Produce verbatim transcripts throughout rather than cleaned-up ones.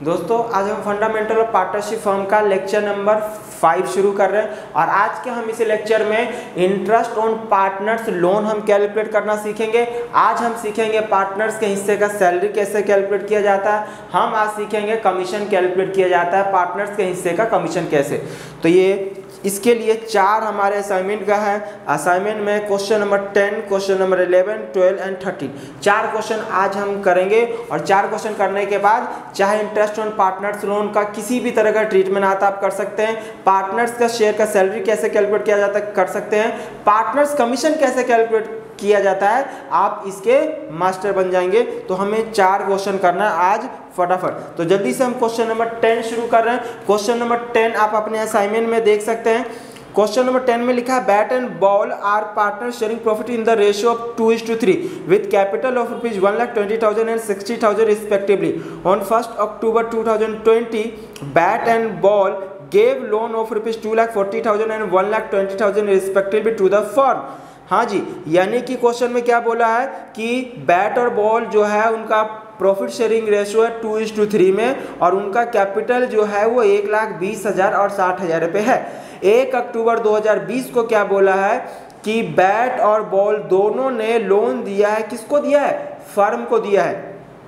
दोस्तों आज हम फंडामेंटल ऑफ पार्टनरशिप फर्म का लेक्चर नंबर फाइव शुरू कर रहे हैं और आज के हम इस लेक्चर में इंटरेस्ट ऑन पार्टनर्स लोन हम कैलकुलेट करना सीखेंगे। आज हम सीखेंगे पार्टनर्स के हिस्से का सैलरी कैसे कैलकुलेट किया जाता है। हम आज सीखेंगे कमीशन कैलकुलेट किया जाता है, पार्टनर्स के हिस्से का कमीशन कैसे। तो ये इसके लिए चार हमारे असाइनमेंट का है। असाइनमेंट में question number ten, question number eleven, twelve and thirteen, चार क्वेश्चन आज हम करेंगे। और चार क्वेश्चन करने के बाद चाहे इंटरेस्ट ऑन पार्टनर्स लोन का किसी भी तरह का ट्रीटमेंट आता आप कर सकते हैं, पार्टनर्स का शेयर का सैलरी कैसे कैलकुलेट किया जाता है कर सकते हैं, पार्टनर्स कमीशन कैसे कैलकुलेट किया जाता है, आप इसके मास्टर बन जाएंगे। तो हमें चार क्वेश्चन करना है आज फटाफट। तो जल्दी से हम क्वेश्चन नंबर टेन शुरू कर रहे हैं। क्वेश्चन नंबर टेन आप अपने असाइनमेंट में देख सकते हैं। क्वेश्चन नंबर टेन में लिखा है Bat and Ball are partner sharing profit in the ratio of two is to three with capital of rupees one lakh twenty thousand and sixty thousand respectively on first October two thousand twenty. Bat and Ball gave loan of rupees two lakh forty thousand and one lakh twenty thousand respectively to the firm. हाँ जी, यानी कि question में क्या बोला है कि bat और बॉल जो है उनका प्रॉफिट शेयरिंग रेशियो है टू इज टू थ्री में और उनका कैपिटल जो है वो एक लाख बीस हजार और साठ हजार रुपये है। एक अक्टूबर दो हजार बीस को क्या बोला है कि बैट और बॉल दोनों ने लोन दिया है। किसको दिया है? फर्म को दिया है।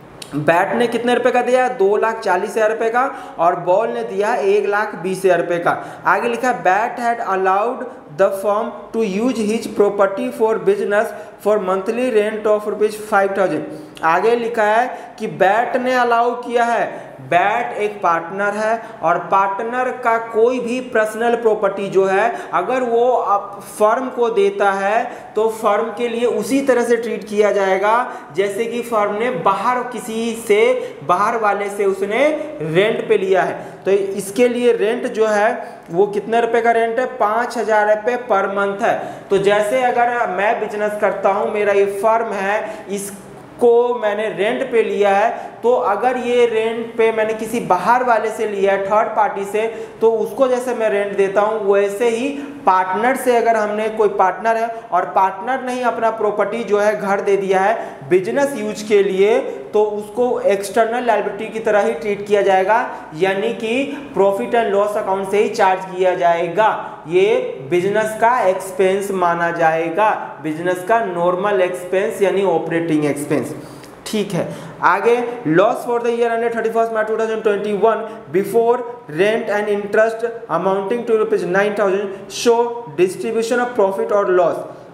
बैट ने कितने रुपए का दिया है? दो लाख चालीस हजार रुपये का और बॉल ने दिया है एक लाख बीस हजार रुपये का। आगे लिखा Bat had allowed the firm to use his property for business for monthly rent of rupees five thousand. आगे लिखा है कि बैट ने अलाउ किया है। बैट एक पार्टनर है और पार्टनर का कोई भी पर्सनल प्रॉपर्टी जो है अगर वो फर्म को देता है तो फर्म के लिए उसी तरह से ट्रीट किया जाएगा जैसे कि फर्म ने बाहर किसी से बाहर वाले से उसने रेंट पे लिया है। तो इसके लिए रेंट जो है वो कितने रुपए का रेंट है? पाँच हजार रुपये पर मंथ है। तो जैसे अगर मैं बिजनेस करता हूँ, मेरा ये फर्म है, इस को मैंने रेंट पे लिया है, तो अगर ये रेंट पे मैंने किसी बाहर वाले से लिया है, थर्ड पार्टी से, तो उसको जैसे मैं रेंट देता हूँ वैसे ही पार्टनर से अगर हमने कोई पार्टनर है और पार्टनर ने ही अपना प्रॉपर्टी जो है घर दे दिया है बिजनेस यूज के लिए, तो उसको एक्सटर्नल लायबिलिटी की तरह ही ट्रीट किया जाएगा, यानी कि प्रॉफिट एंड लॉस अकाउंट से ही चार्ज किया जाएगा। ये बिजनेस का एक्सपेंस माना जाएगा, बिजनेस का नॉर्मल एक्सपेंस यानी ऑपरेटिंग एक्सपेंस। ठीक है, आगे loss for the year ended thirty first March two thousand twenty one before rent and interest amounting to rupees nine thousand show distribution of profit और loss.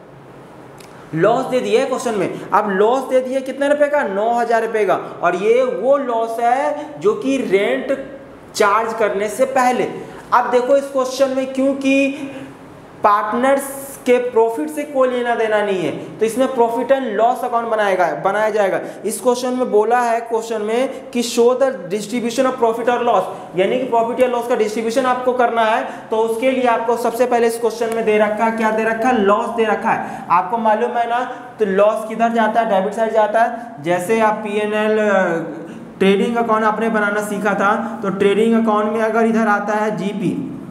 Loss दे दिया है question में। अब लॉस दे दिया कितने रुपए का? नौ हजार रुपये का। और ये वो लॉस है जो कि रेंट चार्ज करने से पहले। अब देखो इस क्वेश्चन में क्योंकि पार्टनर्स के प्रॉफिट से कोई लेना देना नहीं है तो इसमें प्रॉफिट एंड लॉस अकाउंट बनाएगा बनाया जाएगा। इस क्वेश्चन में बोला है क्वेश्चन में कि show the distribution of profit और लॉस, यानी कि प्रॉफिट या लॉस का डिस्ट्रीब्यूशन आपको करना है। तो उसके लिए आपको सबसे पहले इस क्वेश्चन में दे रखा है, क्या दे रखा है? लॉस दे रखा है। आपको मालूम है ना, तो लॉस किधर जाता है? डेबिट साइड जाता है। जैसे आप P N L trading account आपने बनाना सीखा था, तो ट्रेडिंग अकाउंट में अगर इधर आता है जीपी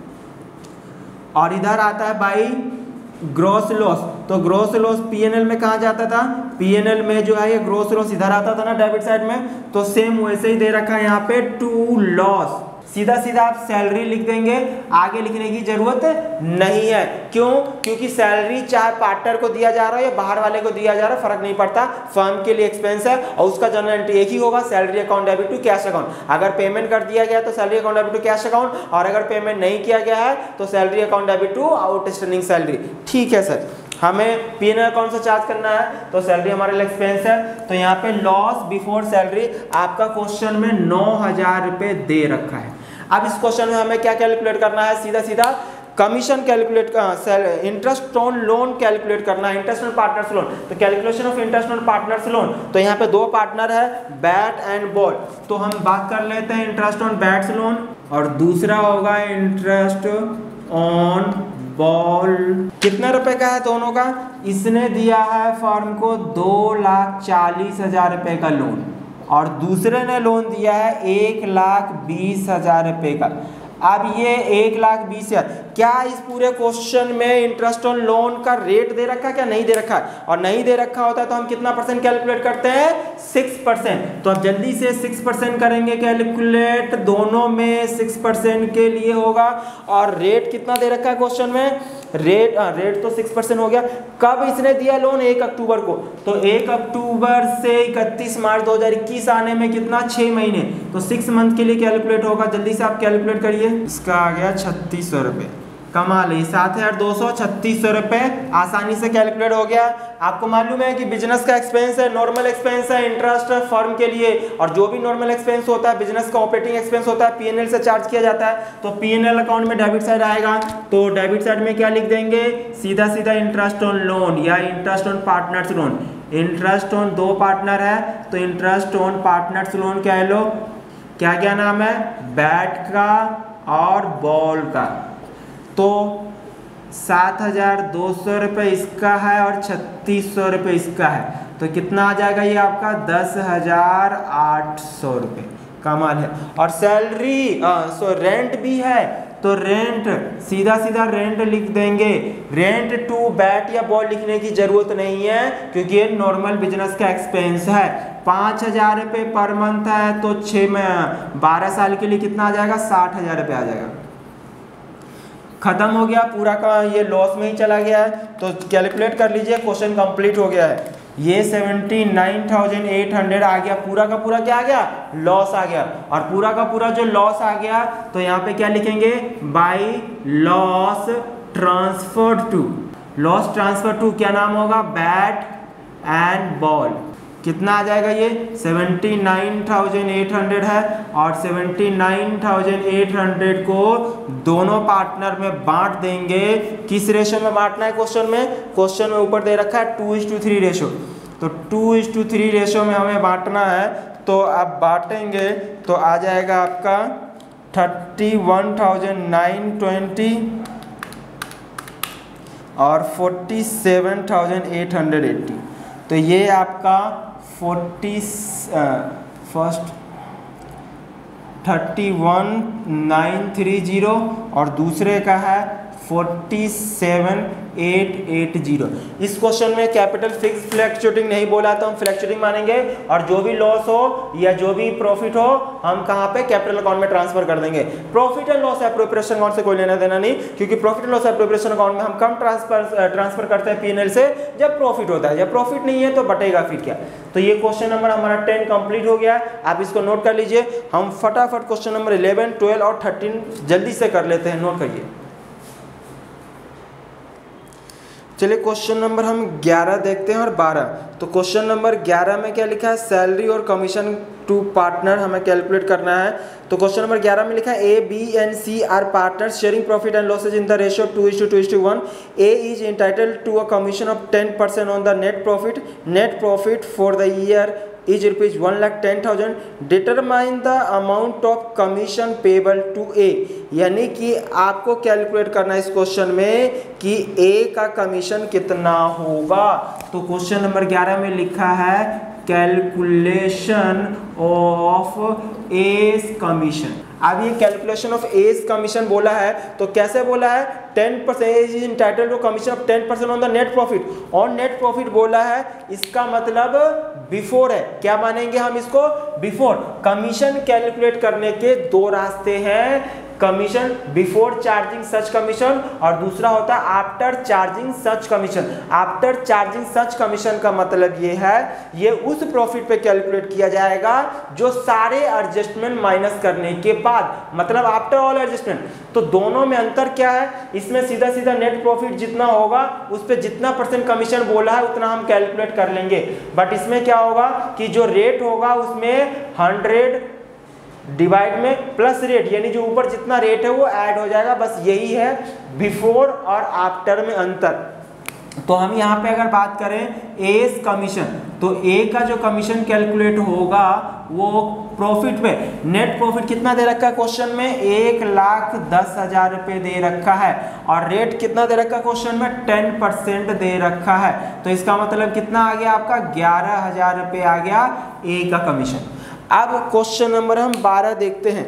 और इधर आता है बाई ग्रॉस लॉस, तो ग्रॉस लॉस पीएनएल में कहा जाता था? पीएनएल में जो है ये ग्रॉस लॉस इधर आता था ना डेबिट साइड में। तो सेम वैसे ही दे रखा है यहाँ पे टू लॉस। सीधा सीधा आप सैलरी लिख देंगे, आगे लिखने की जरूरत नहीं है। क्यों? क्योंकि सैलरी चाहे पार्टनर को दिया जा रहा है या बाहर वाले को दिया जा रहा है, फर्क नहीं पड़ता, फर्म के लिए एक्सपेंस है और उसका जनरल एंट्री एक ही होगा, salary account debit to cash account. अगर पेमेंट कर दिया गया तो salary account debit to cash account, और अगर पेमेंट नहीं किया गया है तो salary account debit to outstanding salary. ठीक है सर, हमें पी एन एल अकाउंट से चार्ज करना है तो सैलरी हमारे लिए एक्सपेंस है। तो यहाँ पे लॉस बिफोर सैलरी आपका क्वेश्चन में नौ हजार रुपये दे रखा है। अब इस क्वेश्चन में हमें क्या कैलकुलेट करना है? सीधा सीधा commission calculate, interest on loan calculate करना है, इंटरेस्ट ऑन पार्टनर्स लोन। तो calculation of interest on partners loan, तो यहाँ पे दो पार्टनर है बैट एंड बॉल, तो हम बात कर लेते हैं इंटरेस्ट ऑन बैट्स लोन और दूसरा होगा इंटरेस्ट ऑन बॉल। कितने रुपए का है दोनों का? इसने दिया है फर्म को दो लाख चालीस हजार रुपये का लोन और दूसरे ने लोन दिया है एक लाख बीस हजार रुपये का। अब ये एक लाख बीस हजार, क्या इस पूरे क्वेश्चन में इंटरेस्ट ऑन लोन का रेट दे रखा है क्या? नहीं दे रखा है, और नहीं दे रखा होता है तो हम कितना परसेंट कैलकुलेट करते हैं? Six percent. तो अब जल्दी से सिक्स परसेंट करेंगे कैलकुलेट, दोनों में सिक्स परसेंट के लिए होगा। और रेट कितना दे रखा है क्वेश्चन में? रेट आ, रेट तो सिक्स परसेंट हो गया। कब इसने दिया लोन? एक अक्टूबर को, तो एक अक्टूबर से इकतीस मार्च दो हजार इक्कीस आने में कितना? छह महीने, तो सिक्स मंथ के लिए कैलकुलेट होगा। जल्दी से आप कैलकुलेट करिए। इसका आ गया छत्तीस सौ रुपये, कमाल है, सात हजार दो सौ छत्तीस सौ रुपये आसानी से कैलकुलेट हो गया। आपको मालूम है कि बिजनेस का एक्सपेंस है, नॉर्मल एक्सपेंस है, इंटरेस्ट है फर्म के लिए, और जो भी नॉर्मल एक्सपेंस होता है बिजनेस का ऑपरेटिंग एक्सपेंस होता है पीएनएल से चार्ज किया जाता है। तो पीएनएल अकाउंट में डेबिट साइड आएगा, तो डेबिट साइड में क्या लिख देंगे? सीधा सीधा इंटरेस्ट ऑन लोन या interest on partners loan. Interest on दो पार्टनर है तो इंटरेस्ट ऑन पार्टनर्स लोन क्या है लो, क्या क्या नाम है? बैट का और बॉल का। तो सात हजार दो सौ रुपये इसका है और छत्तीस सौ रुपये इसका है, तो कितना आ जाएगा ये आपका? दस हजार आठ सौ रुपये, कमाल है। और सैलरी सो रेंट भी है, तो रेंट सीधा सीधा रेंट लिख देंगे। रेंट टू बैट या बॉल लिखने की जरूरत नहीं है क्योंकि ये नॉर्मल बिजनेस का एक्सपेंस है। पाँच हजार रुपये पर मंथ है तो छः में बारह साल के लिए कितना आ जाएगा? साठ हजार रुपये आ जाएगा। खत्म हो गया पूरा का, ये लॉस में ही चला गया है, तो कैलकुलेट कर लीजिए, क्वेश्चन कंप्लीट हो गया है। ये seventy nine thousand eight hundred आ गया, पूरा का पूरा क्या आ गया? लॉस आ गया। और पूरा का पूरा जो लॉस आ गया तो यहाँ पे क्या लिखेंगे? By loss transferred to, loss transfer to क्या नाम होगा? Bat and ball. कितना आ जाएगा ये? Seventy nine thousand eight hundred है, और seventy nine thousand eight hundred को दोनों पार्टनर में बांट देंगे। किस रेशो में बांटना है क्वेश्चन में? क्वेश्चन में ऊपर दे रखा है two is to three ratio, तो two is to three ratio में हमें बांटना है। तो आप बांटेंगे तो आ जाएगा आपका thirty one thousand nine twenty और forty seven thousand eight hundred eighty. तो ये आपका forty first thirty one nine three zero और दूसरे का है forty seven eight eight zero. इस क्वेश्चन में कैपिटल फिक्स फ्लैक्चुएटिंग नहीं बोला तो हम फ्लैक्चुएटिंग मानेंगे, और जो भी लॉस हो या जो भी प्रॉफिट हो हम कहाँ पे? कैपिटल अकाउंट में ट्रांसफर कर देंगे। Profit and loss appropriation account से कोई लेना देना नहीं, क्योंकि profit and loss appropriation account में हम कम ट्रांसफर ट्रांसफर करते हैं पीएनएल से जब प्रॉफिट होता है, जब प्रॉफिट नहीं है तो बटेगा फिर क्या। तो ये क्वेश्चन नंबर हमारा टेन कंप्लीट हो गया, आप इसको नोट कर लीजिए। हम फटाफट क्वेश्चन नंबर इलेवन ट्वेल्व और थर्टीन जल्दी से कर लेते हैं, नोट करिए। चलिए क्वेश्चन नंबर हम ग्यारह देखते हैं और बारह। तो क्वेश्चन नंबर ग्यारह में क्या लिखा है? सैलरी और कमीशन टू पार्टनर हमें कैलकुलेट करना है। तो क्वेश्चन नंबर ग्यारह में लिखा है A B and C are partners sharing profit and losses in the ratio two is to two is to one. A is entitled to a commission of ten percent on the net profit. Net profit for the year is rupees one lakh ten thousand. Determine the amount of commission payable to ए। यानी कि आपको calculate करना है इस question में कि ए का commission कितना होगा। तो क्वेश्चन नंबर ग्यारह में लिखा है कैलकुलेशन ऑफ एस कमीशन। अब ये कैलकुलेशन ऑफ एज कमीशन बोला है तो कैसे बोला है? Ten percent is entitled to commission of ten percent on the net profit. और नेट प्रॉफिट बोला है, इसका मतलब बिफोर है। क्या मानेंगे हम इसको? बिफोर। कमीशन कैलकुलेट करने के दो रास्ते हैं, commission before charging such commission और दूसरा होता है after charging such commission. After charging such commission का मतलब ये है, ये उस प्रॉफिट पे कैलकुलेट किया जाएगा जो सारे एडजस्टमेंट माइनस करने के बाद, मतलब आफ्टर ऑल एडजस्टमेंट। तो दोनों में अंतर क्या है? इसमें सीधा सीधा नेट प्रॉफिट जितना होगा उस पर जितना परसेंट कमीशन बोला है उतना हम कैलकुलेट कर लेंगे। बट इसमें क्या होगा कि जो रेट होगा उसमें हंड्रेड डिवाइड में प्लस रेट, यानी जो ऊपर जितना रेट है वो ऐड हो जाएगा। बस यही है बिफोर और आफ्टर में अंतर। तो हम यहाँ पे अगर बात करें एस कमीशन, तो ए का जो कमीशन कैलकुलेट होगा वो प्रॉफिट पे, नेट प्रॉफिट कितना दे रखा है क्वेश्चन में? एक लाख दस हजार रुपये दे रखा है, और रेट कितना दे रखा है क्वेश्चन में? टेन परसेंट दे रखा है। तो इसका मतलब कितना आ गया आपका? ग्यारह हजार रुपये आ गया ए का कमीशन। अब क्वेश्चन नंबर हम बारह देखते हैं।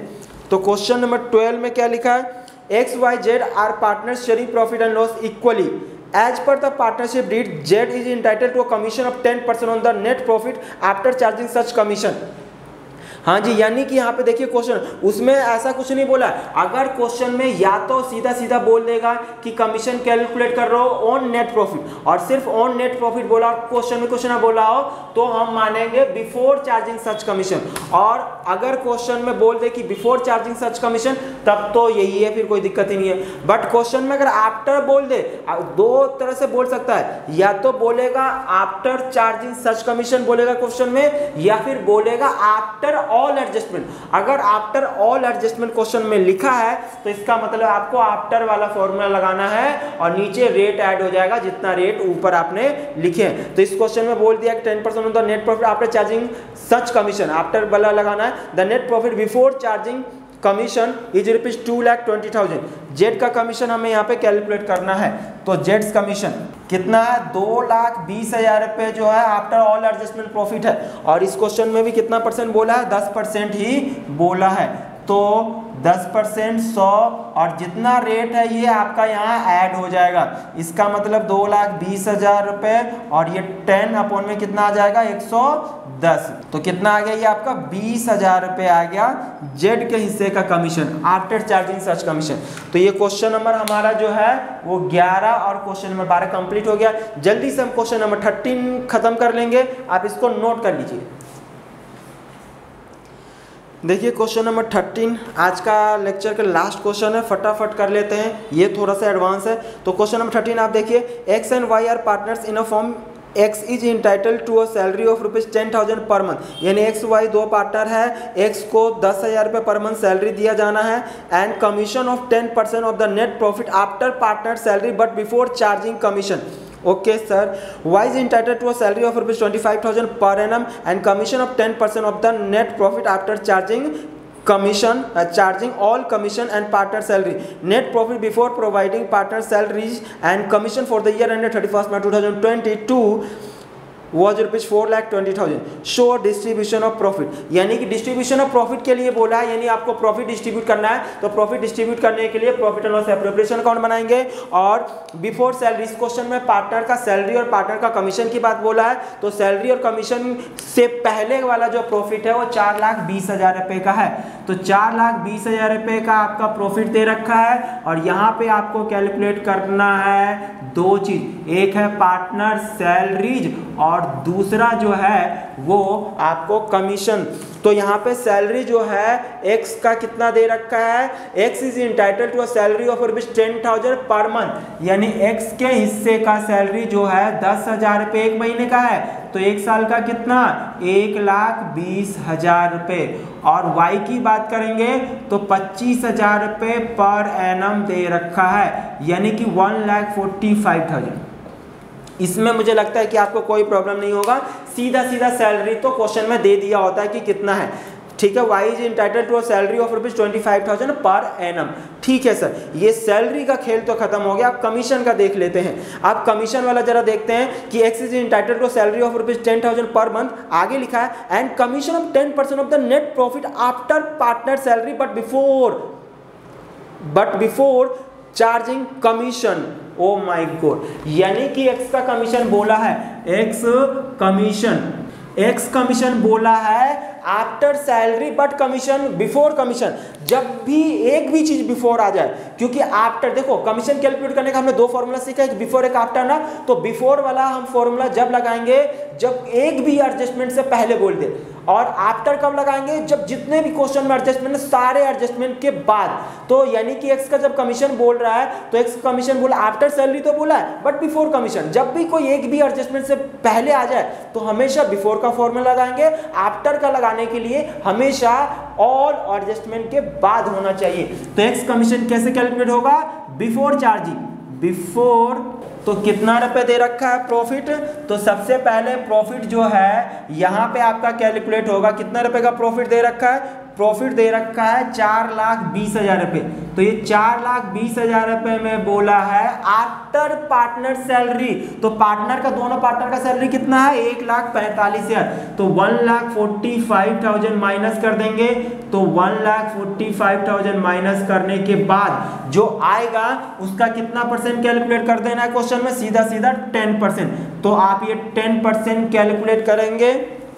तो क्वेश्चन नंबर ट्वेल्व में क्या लिखा है, X Y Z are partners sharing profit and loss equally as per the partnership deed Z is entitled to a commission of ten percent on the net profit after charging such commission. हाँ जी, यानी कि यहाँ पे देखिए question, उसमें ऐसा कुछ नहीं बोला। अगर क्वेश्चन में या तो सीधा सीधा बोल देगा कि कमीशन कैलकुलेट कर रहे हो ऑन नेट प्रॉफिट और सिर्फ ऑन नेट प्रॉफिट बोला, क्वेश्चन में क्वेश्चन बोला हो तो हम मानेंगे बिफोर चार्जिंग सच कमीशन। और अगर क्वेश्चन में बोल दे कि बिफोर चार्जिंग सच कमीशन, तब तो यही है, फिर कोई दिक्कत ही नहीं है। बट क्वेश्चन में अगर आफ्टर बोल दे, दो तरह से बोल सकता है, या तो बोलेगा आफ्टर चार्जिंग सच कमीशन बोलेगा क्वेश्चन में, या फिर बोलेगा आफ्टर ऑल एडजस्टमेंट। अगर आफ्टर ऑल एडजस्टमेंट क्वेश्चन में लिखा है तो इसका मतलब आपको आफ्टर वाला फॉर्मूला लगाना है और नीचे रेट ऐड हो जाएगा जितना रेट ऊपर आपने लिखे हैं। तो इस क्वेश्चन में बोल दिया कि ten percent of the net profit after charging such commission, after वाला लगाना है, the net profit before charging commission is rupees two lakh twenty thousand. Z का कमीशन हमें यहाँ पे कैलकुलेट करना है, तो जेड्स कमीशन कितना है, दो लाख बीस हजार रुपये जो है आफ्टर ऑल एडजस्टमेंट प्रॉफिट है। और इस क्वेश्चन में भी कितना परसेंट बोला है, दस परसेंट ही बोला है। तो दस परसेंट सौ और जितना रेट है ये आपका यहाँ ऐड हो जाएगा। इसका मतलब दो लाख बीस हजार रुपये और ये टेन अपॉन में कितना आ जाएगा, एक सौ दस। तो कितना आ गया ये आपका बीस हजार रुपये आ गया जेड के हिस्से का commission after charging such commission. तो ये क्वेश्चन नंबर हमारा जो है वो ग्यारह और क्वेश्चन नंबर बारह कंप्लीट हो गया। जल्दी से हम क्वेश्चन नंबर थर्टीन खत्म कर लेंगे, आप इसको नोट कर लीजिए। देखिए क्वेश्चन नंबर थर्टीन आज का लेक्चर का लास्ट क्वेश्चन है, फटाफट कर लेते हैं, ये थोड़ा सा एडवांस है। तो क्वेश्चन नंबर थर्टीन आप देखिए, X and Y are partners in a firm X is entitled to a salary of rupees ten thousand per month. यानी एक्स वाई दो पार्टनर है, एक्स को दस हजार रुपये पर मंथ सैलरी दिया जाना है and commission of ten percent of the net profit after partner salary but before charging commission. Okay sir, Y is entitled to a salary of rupees twenty-five thousand per annum and commission of ten percent of the net profit after charging commission, uh, charging all commission and partner salary. Net profit before providing partner salaries and commission for the year ended thirty-first March twenty twenty-two was rupees four lakh twenty thousand. Show distribution of profit, यानी कि distribution of profit के लिए बोला है, यानी आपको profit distribute करना है। तो प्रॉफिट डिस्ट्रीब्यूट करने के लिए profit and loss appropriation account बनाएंगे। और बिफोर सैलरी, इस क्वेश्चन में पार्टनर का सैलरी और पार्टनर का कमीशन की बात बोला है, तो सैलरी और कमीशन से पहले वाला जो प्रॉफिट है वो चार लाख बीस हजार रुपये का है। तो चार लाख बीस हजार रुपये का आपका प्रॉफिट दे रखा है और यहाँ पे आपको कैलकुलेट करना है दो चीज, एक है पार्टनर सैलरीज और दूसरा जो है वो आपको कमीशन। तो यहाँ पे सैलरी जो है एक्स का कितना दे रखा है, X is entitled to a salary of rupees ten thousand per month, यानी एक्स के हिस्से का सैलरी जो है दस हजार रुपये एक महीने का है। तो एक साल का कितना, एक लाख बीस हजार रुपये। और वाई की बात करेंगे तो पच्चीस हजार रुपये पर एनम दे रखा है, यानी कि one lakh forty five thousand. इसमें मुझे लगता है कि आपको कोई प्रॉब्लम नहीं होगा, सीधा सीधा सैलरी तो क्वेश्चन में दे दिया होता है कि कितना है। ठीक है, Y is entitled to a salary of rupees twenty five thousand per annum. ठीक है सर, ये सैलरी का खेल तो खत्म हो गया, आप कमीशन का देख लेते हैं। आप कमीशन वाला जरा देखते हैं कि X is entitled to salary of rupees ten thousand per month, आगे लिखा है and commission of ten percent of the net profit after partner salary but before but before charging commission. Oh my god, यानी कि x का commission बोला है, x commission x commission बोला है after salary but commission before commission. जब भी एक भी चीज बिफोर आ जाए, क्योंकि आफ्टर देखो कमीशन कैलकुलेट करने का हमने दो फॉर्मूला सीखा है, बिफोर एक आफ्टर ना। तो बिफोर वाला हम फॉर्मूला जब लगाएंगे जब एक भी एडजस्टमेंट से पहले बोल दे, और आफ्टर कब लगाएंगे, जब जितने भी क्वेश्चन में एडजस्टमेंट है सारे एडजस्टमेंट के बाद। तो यानी कि एक्स का जब कमीशन बोल रहा है तो एक्स कमीशन बोला आफ्टर सैलरी तो बोला है बट बिफोर कमीशन। जब भी कोई एक भी एडजस्टमेंट से पहले आ जाए तो हमेशा बिफोर का फॉर्मूला लगाएंगे, आफ्टर का लगाने के लिए हमेशा ऑल एडजस्टमेंट के बाद होना चाहिए। तो एक्स कमीशन कैसे कैलकुलेट होगा, बिफोर चार्जिंग, बिफोर। तो कितना रुपए दे रखा है प्रॉफिट, तो सबसे पहले प्रॉफिट जो है यहाँ पे आपका कैलकुलेट होगा, कितना रुपए का प्रॉफिट दे रखा है, प्रॉफिट दे रखा है चार लाख बीस हजार रुपये, तो ये चार लाख बीस हजार रुपये में बोला है आफ्टर पार्टनर सैलरी। तो पार्टनर का, दोनों पार्टनर का सैलरी कितना है, एक लाख पैंतालीस हजार, तो one lakh forty five thousand minus कर देंगे। तो one lakh forty five thousand minus करने के बाद जो आएगा उसका कितना परसेंट कैलकुलेट कर देना है क्वेश्चन में, सीधा सीधा टेन परसेंट। तो आप ये टेन परसेंट कैलकुलेट करेंगे,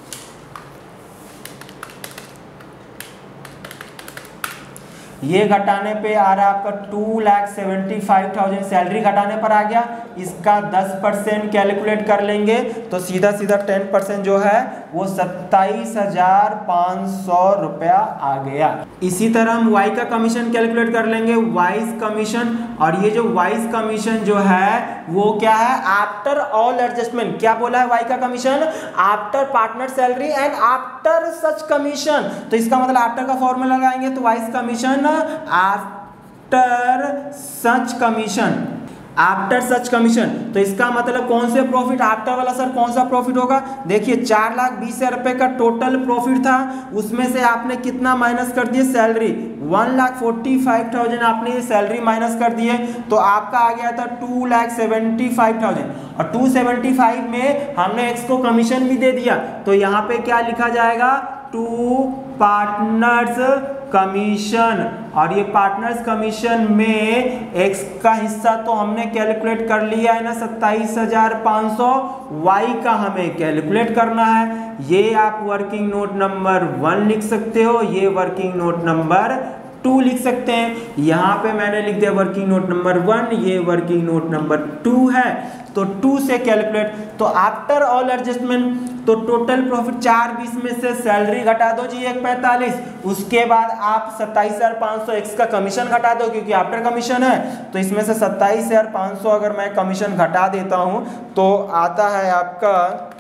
ये घटाने पे आ रहा है आपका two lakh seventy five thousand, salary घटाने पर आ गया। इसका दस परसेंट कैलकुलेट कर लेंगे तो सीधा सीधा टेन परसेंट जो है वो सत्ताईस हजार पाँच सौ रुपया आ गया। इसी तरह हम वाई का कमीशन कैलकुलेट कर लेंगे, वाइस कमीशन। और ये जो वाइस कमीशन जो है वो क्या है, आफ्टर ऑल एडजस्टमेंट। क्या बोला है वाई का commission, after partner salary and after such commission. तो इसका मतलब आफ्टर का फॉर्मूला लगाएंगे तो Y's commission after such commission, after such commission. तो इसका मतलब कौन से प्रॉफिट, आफ्टर वाला सर कौन सा प्रॉफिट होगा, देखिए चार लाख बीस हजार रुपए का टोटल प्रॉफिट था, उसमें से आपने कितना माइनस कर दिए, salary one lakh forty five thousand आपने ये सैलरी माइनस कर दिए, तो आपका आ गया था two lakh seventy five thousand. और टू सेवेंटी फाइव में हमने एक्स को कमीशन भी दे दिया, तो यहाँ पे क्या लिखा जाएगा, टू पार्टनर्स कमीशन। और ये पार्टनर्स कमीशन में एक्स का हिस्सा तो हमने कैलकुलेट कर लिया है ना, सत्ताईस हजार पाँच सौ, वाई का हमें कैलकुलेट करना है। ये आप वर्किंग नोट नंबर वन लिख सकते हो, ये वर्किंग नोट नंबर टू लिख सकते हैं। यहाँ पे मैंने लिख दिया वर्किंग नोट नंबर वन, ये वर्किंग नोट नंबर टू है, तो टू से कैलकुलेट। तो आफ्टर ऑल एडजस्टमेंट तो टोटल प्रॉफिट चार बीस में से सैलरी घटा दो जी एक पैंतालीस, उसके बाद आप सत्ताईस हजार पाँच सौ एक्स का कमीशन घटा दो क्योंकि आफ्टर कमीशन है, तो इसमें से सत्ताईस हजार पाँच सौ अगर मैं कमीशन घटा देता हूँ तो आता है आपका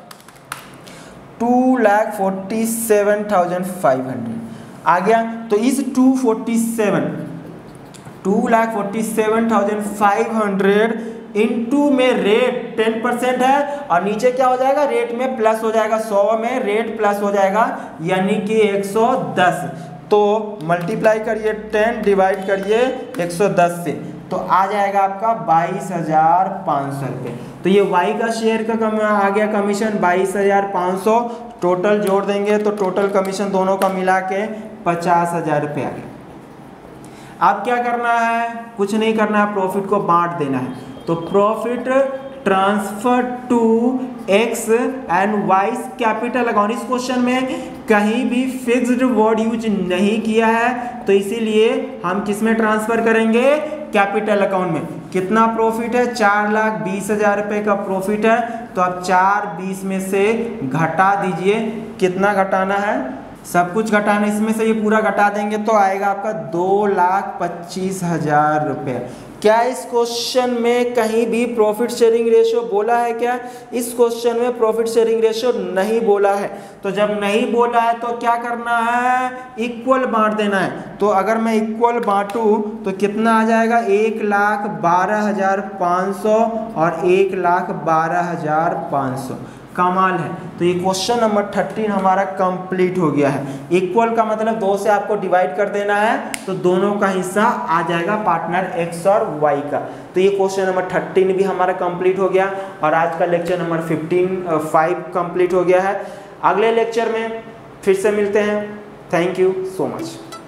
two lakh forty seven thousand five hundred आ गया। तो इस two forty seven two lakh forty seven thousand five hundred into में रेट टेन परसेंट है और नीचे क्या हो जाएगा, रेट में प्लस हो जाएगा, सौ में रेट प्लस हो जाएगा यानी कि एक सौ दस। तो मल्टीप्लाई करिए टेन डिवाइड करिए एक सौ दस से, तो आ जाएगा आपका बाईस हजार पाँच सौ रुपये। तो ये वाई का शेयर का कम आ गया कमीशन बाईस हजार पाँच सौ, टोटल जोड़ देंगे तो टोटल कमीशन दोनों का मिला के पचास हजार रुपये आ गया। अब क्या करना है, कुछ नहीं करना है, प्रॉफिट को बांट देना है। तो profit transfer to X and Y capital account, इस क्वेश्चन में कहीं भी फिक्स्ड वर्ड यूज नहीं किया है, तो इसीलिए हम किस में ट्रांसफर करेंगे, कैपिटल अकाउंट में। कितना प्रॉफिट है, चार लाख बीस हजार रुपये का प्रॉफिट है, तो आप चार बीस में से घटा दीजिए, कितना घटाना है, सब कुछ घटाना, इसमें से ये पूरा घटा देंगे तो आएगा आपका दो लाख पच्चीस हजार रुपये। क्या इस क्वेश्चन में कहीं भी प्रॉफिट शेयरिंग रेशियो बोला है क्या, इस क्वेश्चन में प्रॉफिट शेयरिंग रेशियो नहीं बोला है। तो जब नहीं बोला है तो क्या करना है, इक्वल बांट देना है। तो अगर मैं इक्वल बांटूं तो कितना आ जाएगा, एक लाख बारह हजार पाँच सौ और एक लाख बारह हजार पाँच सौ। कमाल है। तो ये क्वेश्चन नंबर थर्टीन हमारा कंप्लीट हो गया है। इक्वल का मतलब दो से आपको डिवाइड कर देना है तो दोनों का हिस्सा आ जाएगा पार्टनर एक्स और वाई का। तो ये क्वेश्चन नंबर थर्टीन भी हमारा कंप्लीट हो गया और आज का lecture number fifteen five complete हो गया है। अगले लेक्चर में फिर से मिलते हैं। Thank you so much.